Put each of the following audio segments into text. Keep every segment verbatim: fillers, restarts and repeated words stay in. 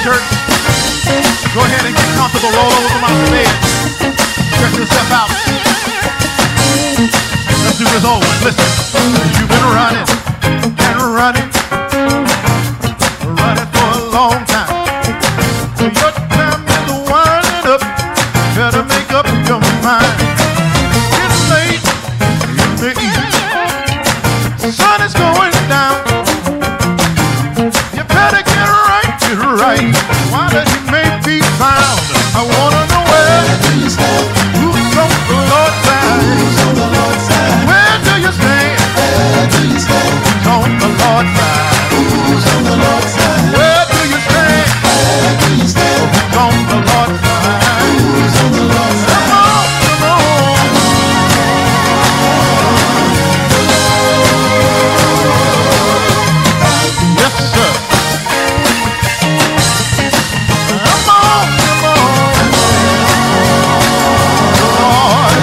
church. Go ahead and get comfortable. Roll over from out the bed. Stretch yourself out. Let's do this over. Listen. You've been running and running, running for a long time. Your time is winding up. Better make up your mind. It's late in the evening. The sun is going down. You better get right, get right, while he may be found. I wanna know where who's on the Lord's side. Where do you stand? Who's on the Lord's side? Who's on the Lord's side? Where do you stand? Who's on the Lord's side? Who's on the Lord's side? Come on, come on. Yes, sir. Come on, come on. Lord.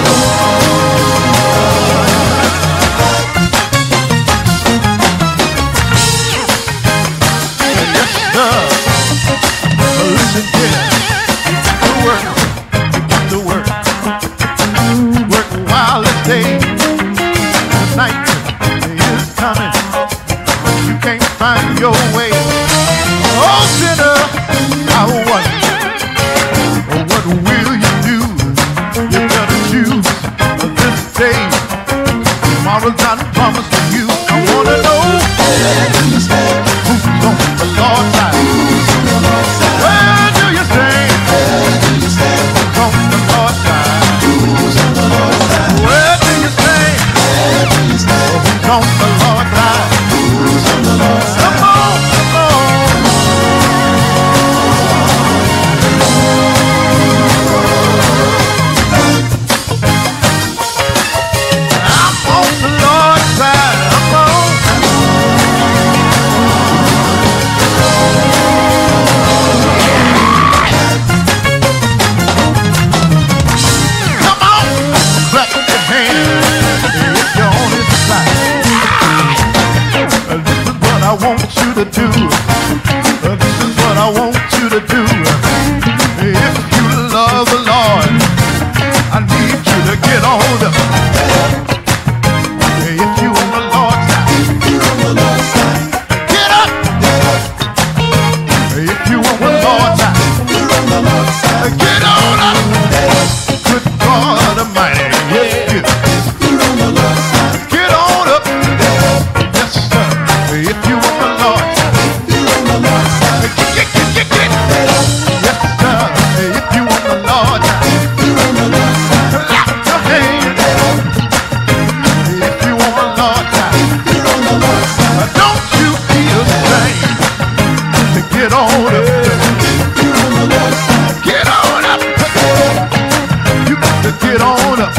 Yes, sir. Listen here. You got to work. You got to work. Work while it's day. The night is coming. You can't find your way. Oh, sinner, I wonder, what will you do? You better choose this day. Tomorrow's not promised to you. I wanna know who's on the Lord's side. Where do you stand? Who's on the Lord's side? Where do you stand? Who's on the Lord's side? Come on, come on. I'm on the Lord's side. I'm on. Come on, clap your hands if you're on his side. This is what I want you to do. This is what I want you to do. If you love the Lord, I need you to get on up. If you on the Lord's side, get up. If you on the Lord's side, get on up. Good God Almighty, yes, you. Get on up. Yes, sir. If you on the Lord's side, get, get, get, get, get. Yes, sir. If you on the Lord's side, clap your hands. If you on the Lord's side, don't you feel ashamed to get on up. Get on up. You got to get on up.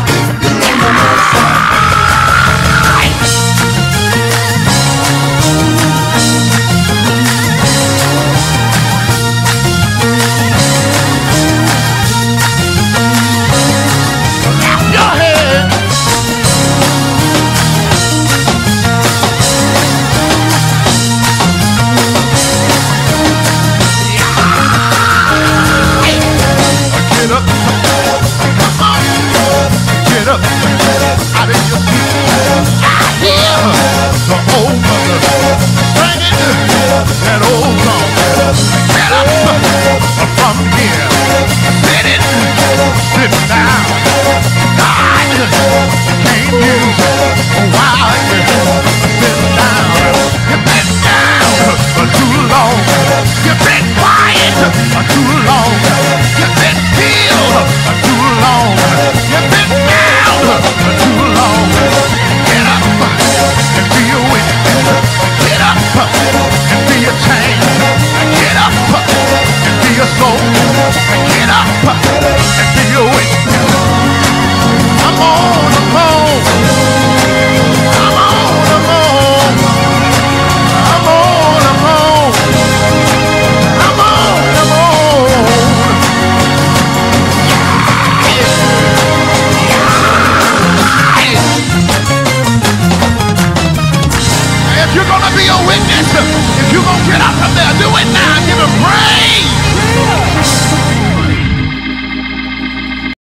Clap your hands. Get up. Come on. Get up. Out of your seat. I hear the old mother singing that old song. Get up from here. Sit it. Sit down. God can't use while you're sitting down. You've been down for too long. You've been quiet for too long. You've been still for too long. You've been down for too long. Get up and be a witness. Get up and be a change. Get up and be a soul. Get up and be a witness. I'm on the phone. I'm on the phone. I'm on the phone. I'm on the phone. If you're gonna be a witness, if you're gonna get out from there, do it now.